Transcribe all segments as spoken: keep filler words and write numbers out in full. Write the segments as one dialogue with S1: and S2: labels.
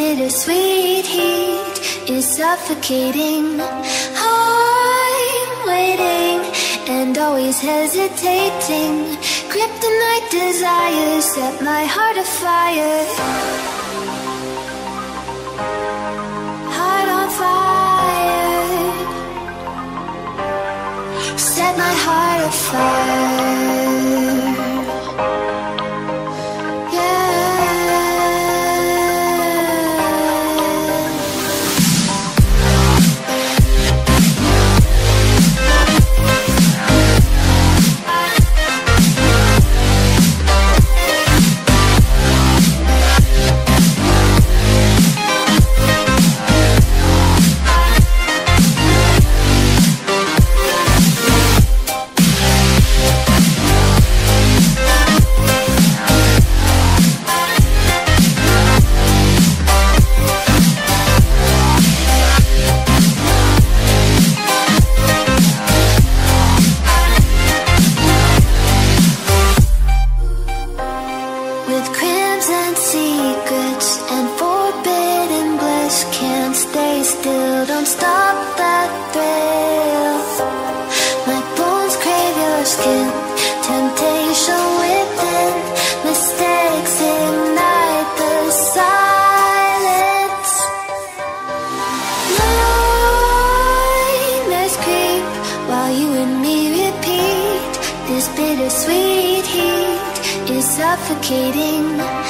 S1: bittersweet heat is suffocating. I'm waiting and always hesitating. Kryptonite desires set my heart afire. Heart on fire. Set my heart afire. Suffocating.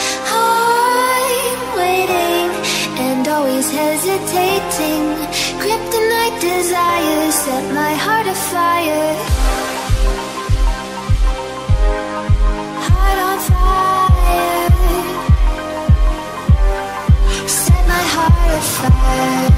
S1: I'm waiting and always hesitating. Kryptonite desires set my heart afire. Heart on fire. Set my heart afire.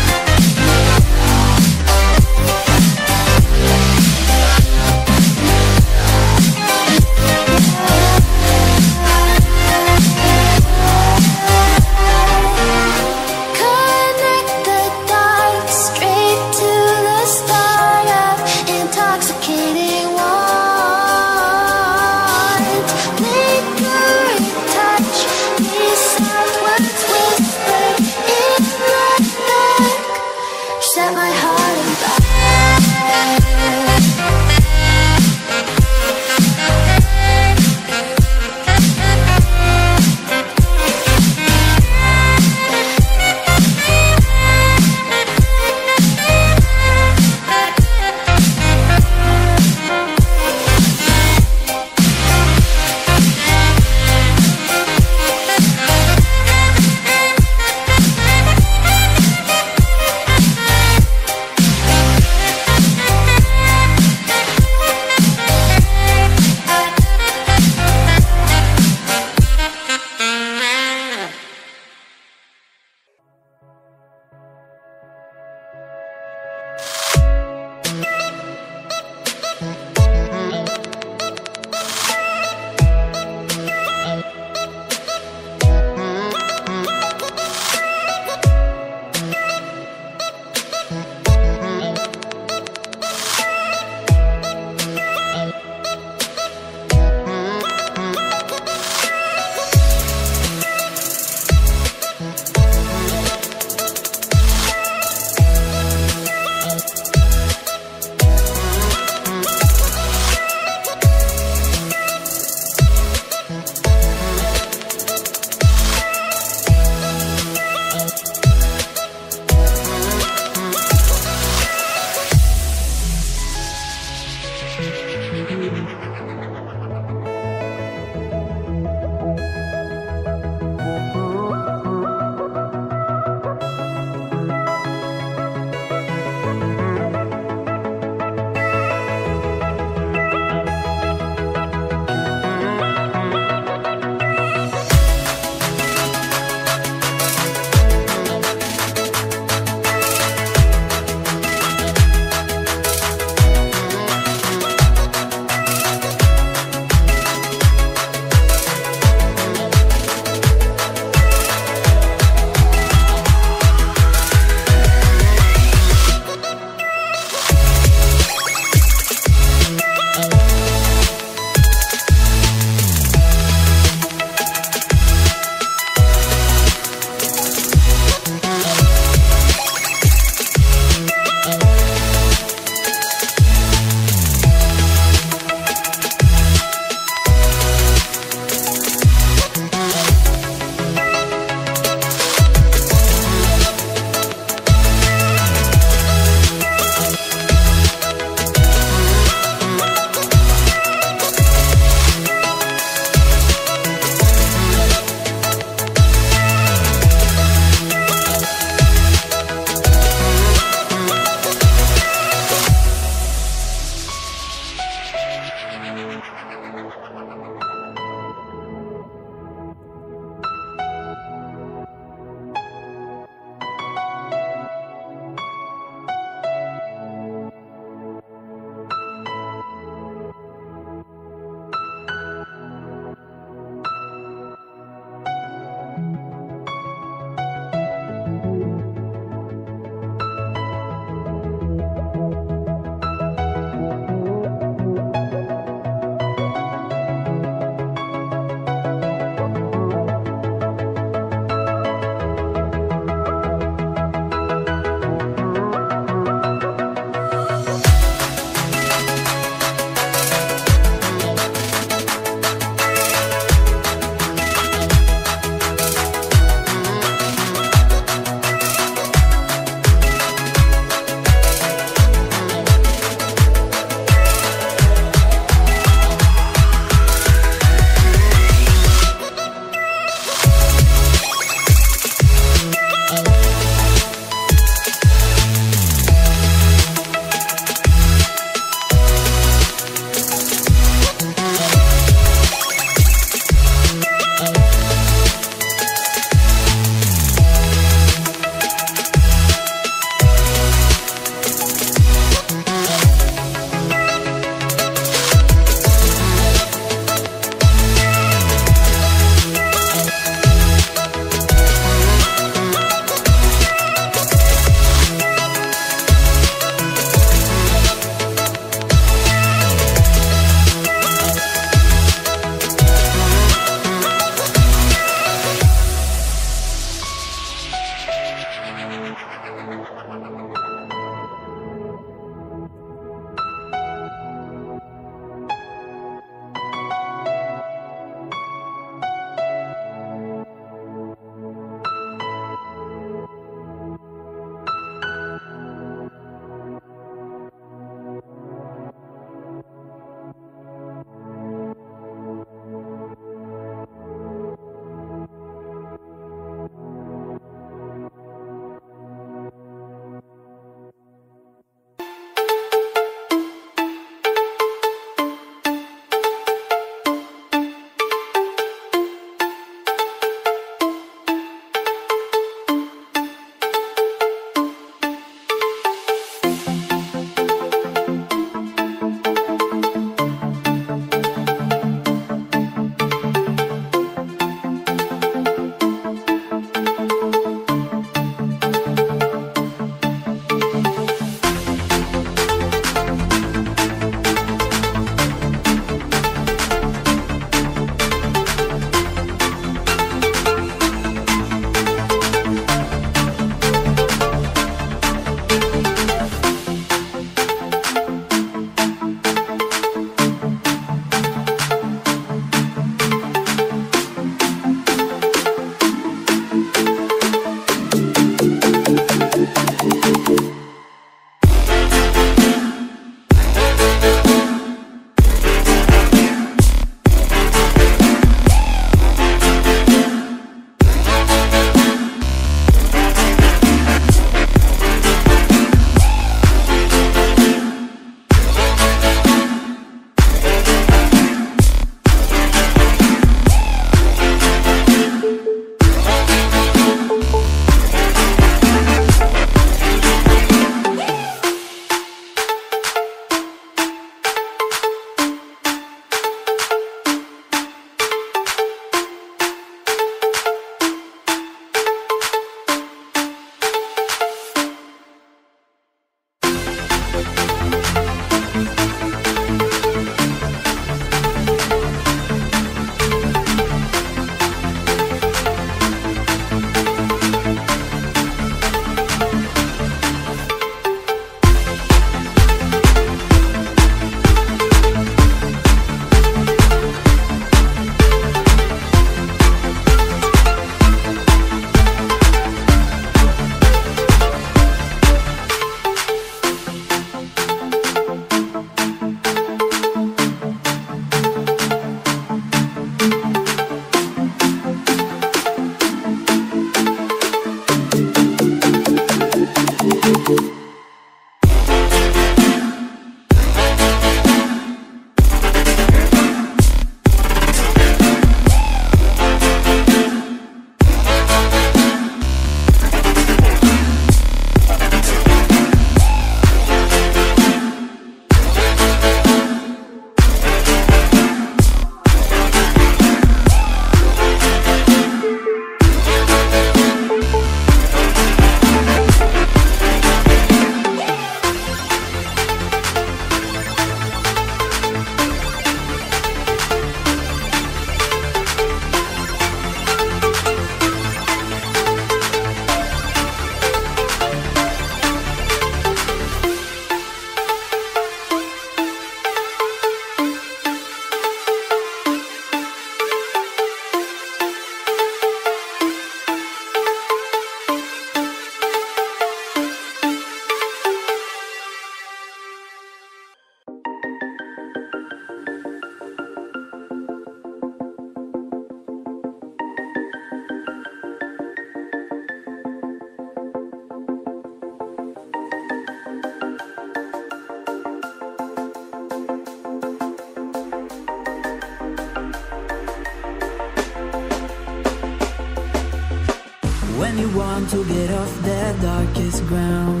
S2: When you want to get off the darkest ground,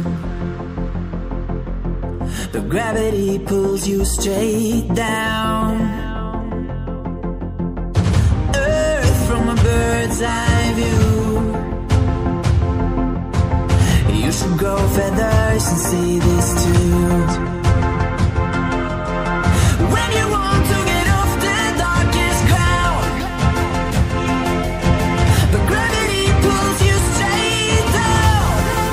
S2: the gravity pulls you straight down. Earth from a bird's eye view. You should grow feathers and see this too. When you want to get off the darkest ground, the gravity pulls you straight down.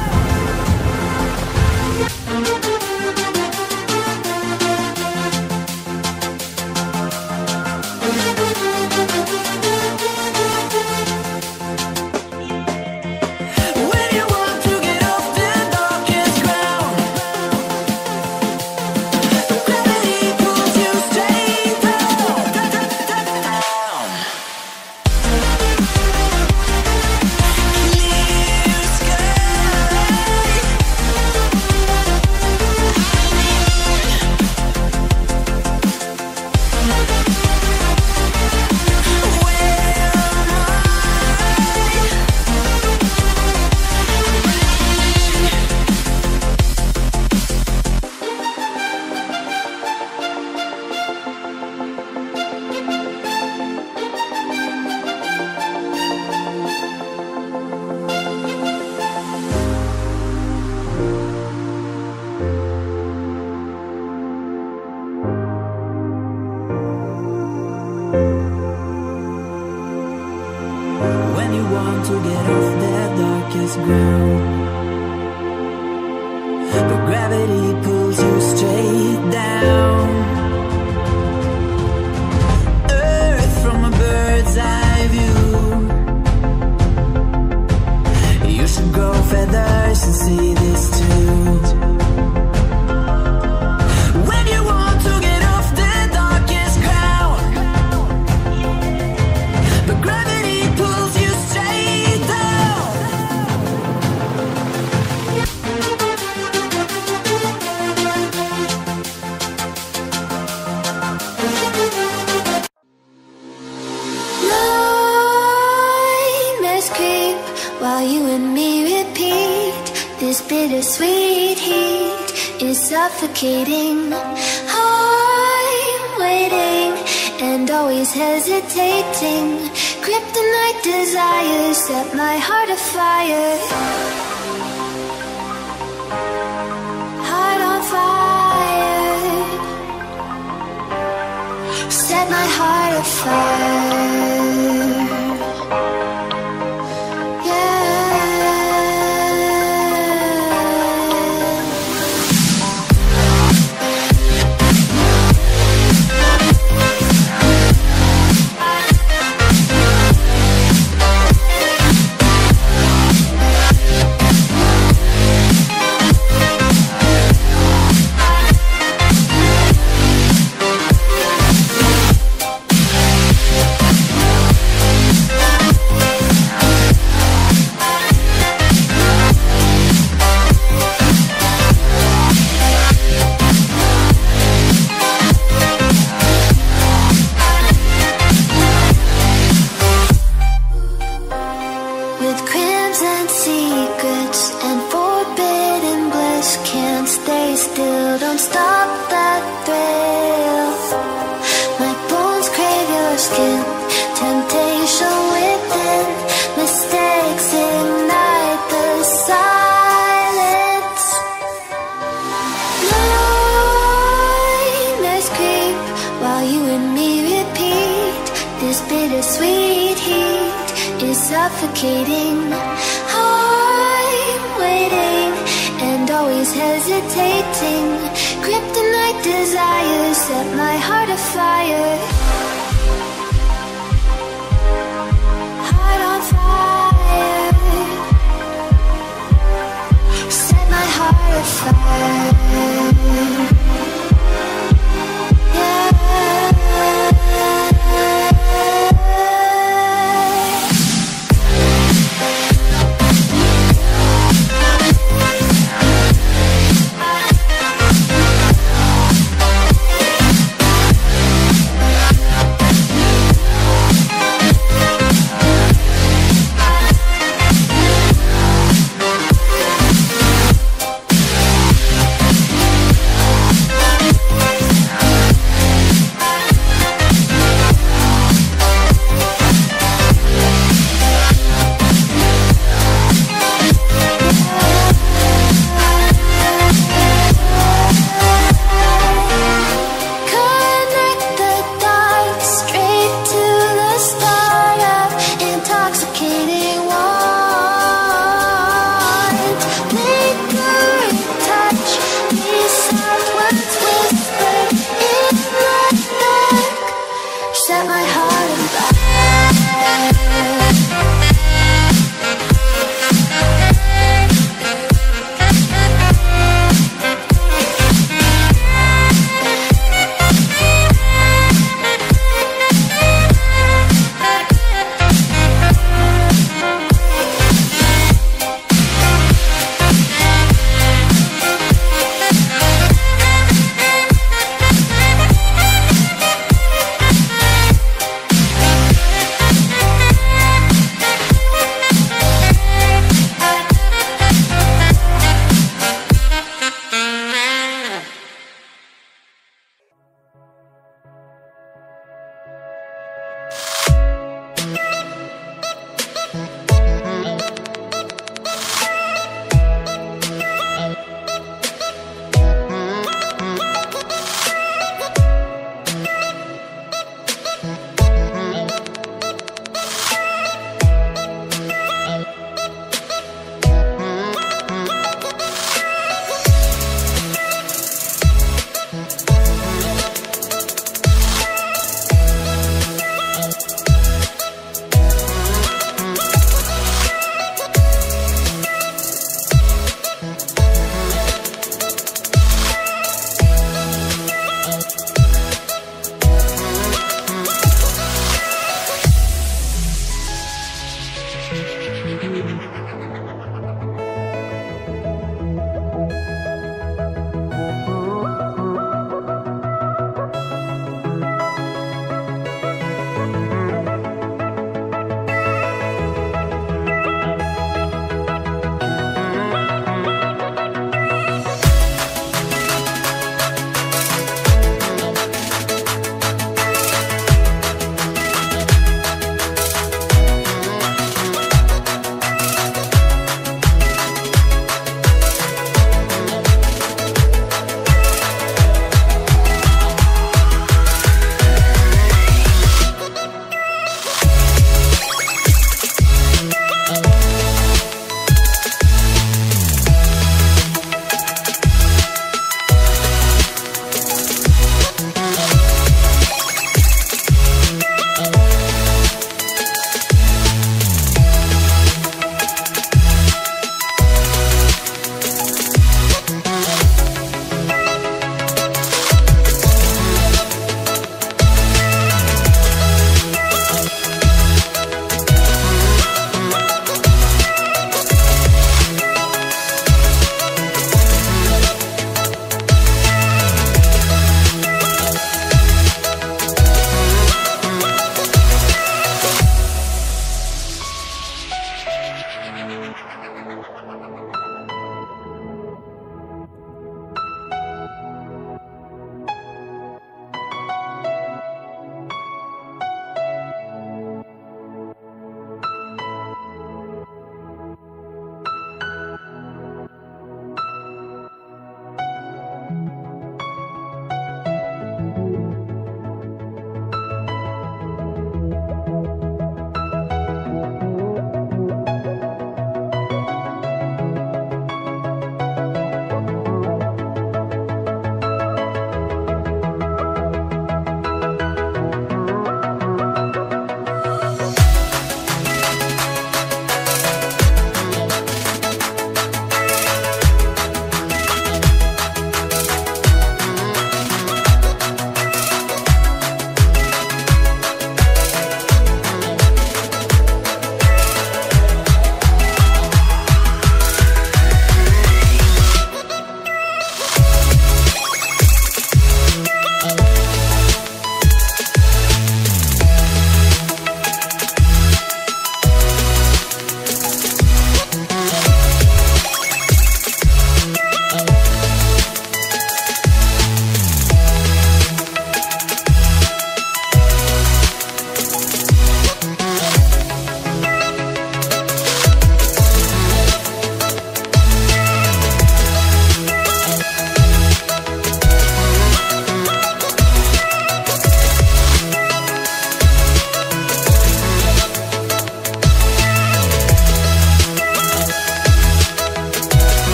S2: When you want to get off the darkest ground, the gravity pulls you straight down, down. Clear sky. When you want to get off the darkest ground, the gravity pulls you straight down. Earth from a bird's eye view. You should grow feathers and see this too. When you want to get off the darkest ground, the gravity pulls you straight down.
S1: Nightmares creep while you and me repeat. This bittersweet heat is suffocating. I'm waiting and always hesitating. Kryptonite desires set my heart afire. Heart on fire. Set my heart afire. just can't stay still. Don't stop that thrill. My bones crave your skin. Temptation within. Mistakes ignite the silence. Nightmares creep while you and me repeat. This bittersweet heat is suffocating. I'm waiting and always hesitating. Kryptonite desires set my heart afire. Heart on fire. Set my heart afire.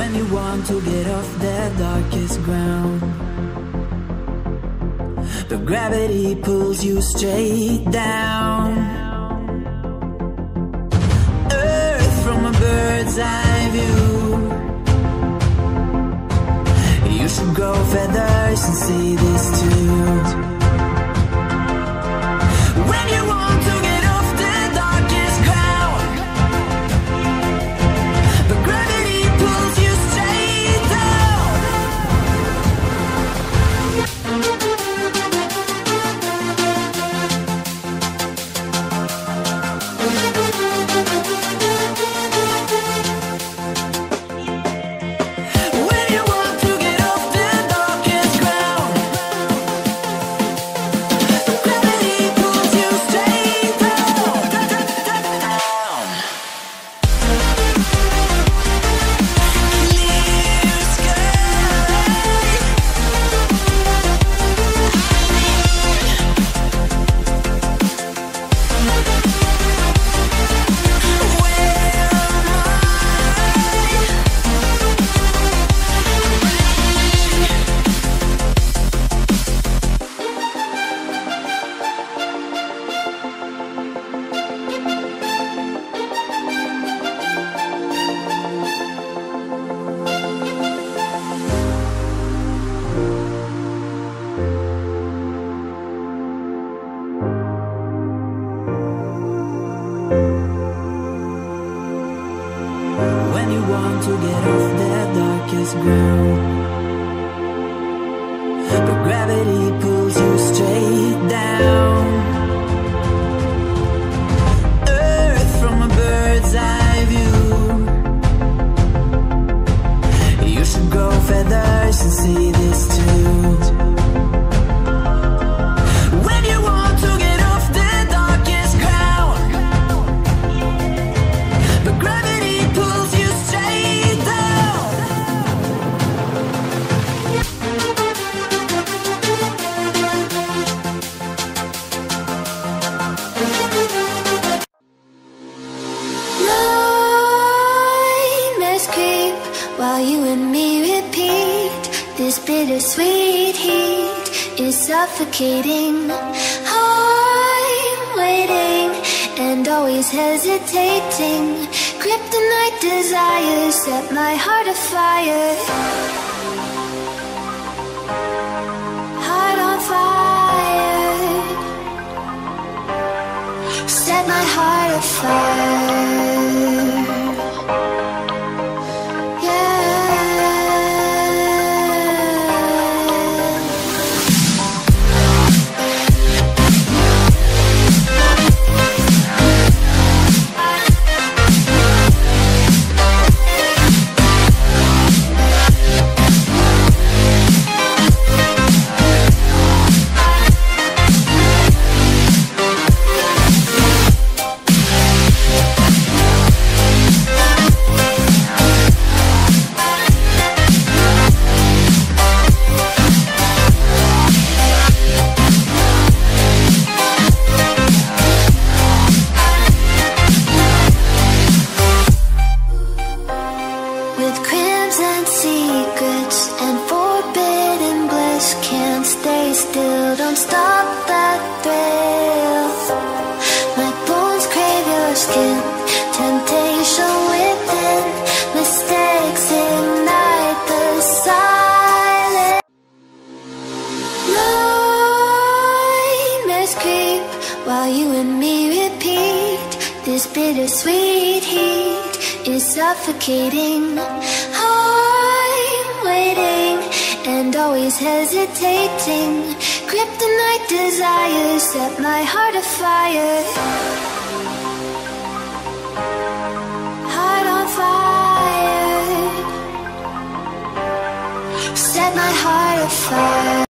S2: when you want to get off that darkest ground. But gravity pulls you straight down. Earth from a bird's eye view. You should grow feathers and see this too. When you want to get off the darkest ground, but gravity pulls you straight down. When you want to get off the darkest ground, but gravity pulls you straight down, down. Clear sky. When you want to get off that darkest ground, but gravity pulls you straight down. Earth from a bird's eye view. You should grow feathers and see this too. When you want to get off the darkest ground, but gravity pulls you straight down.
S1: Nightmares creep while you and me repeat. This bittersweet heat is suffocating. I'm waiting and always hesitating. Kryptonite desires set my heart afire. Heart on fire. Set my heart afire. With crimson secrets and forbidden bliss, can't stay still, don't stop that thrill. My bones crave your skin, temptation within, mistakes ignite the silence. Nightmares creep while you and me repeat. This bittersweet heat is suffocating. I'm waiting and always hesitating. Kryptonite desires set my heart afire. Heart on fire. Set my heart afire.